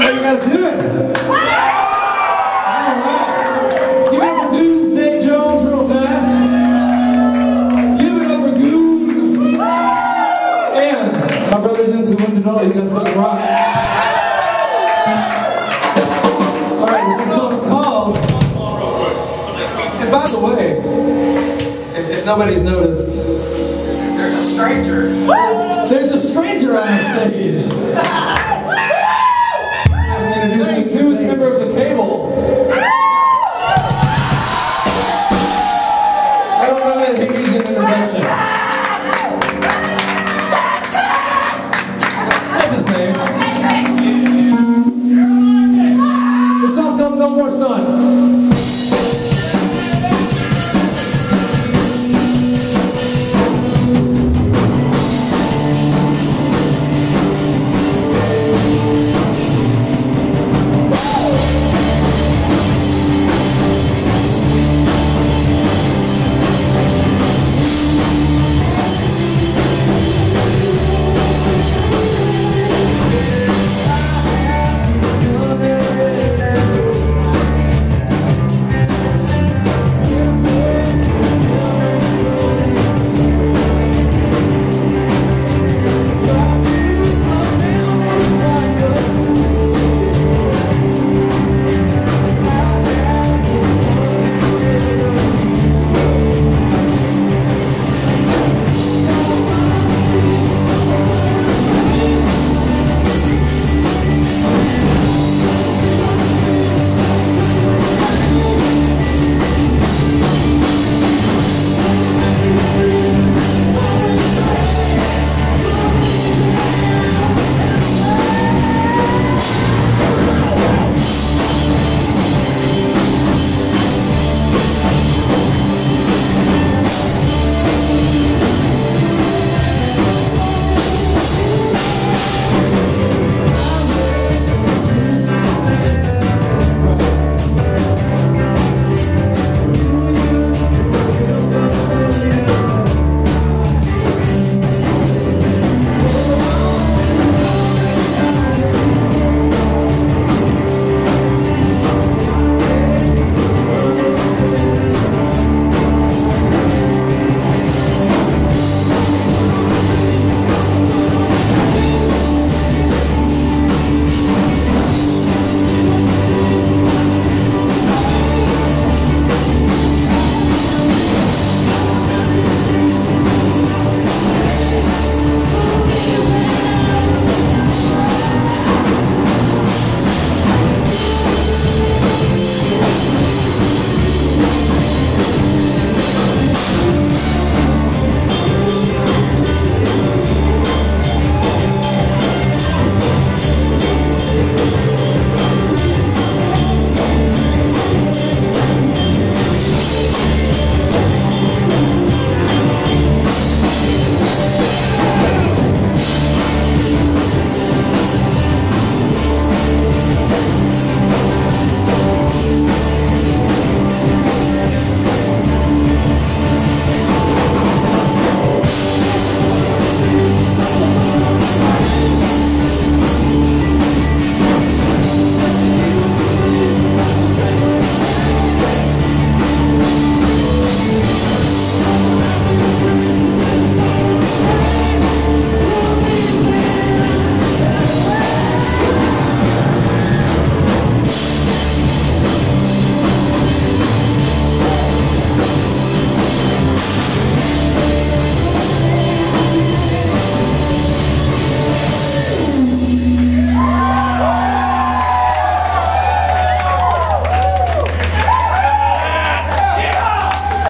How you guys doing? Alright. Give it up for Doomsday Jones real fast. Give it up for Goom. And my brothers into Wounded All, you guys fucking rock. Alright, this song's called. And by the way, if nobody's noticed, there's a stranger. There's a stranger on the stage.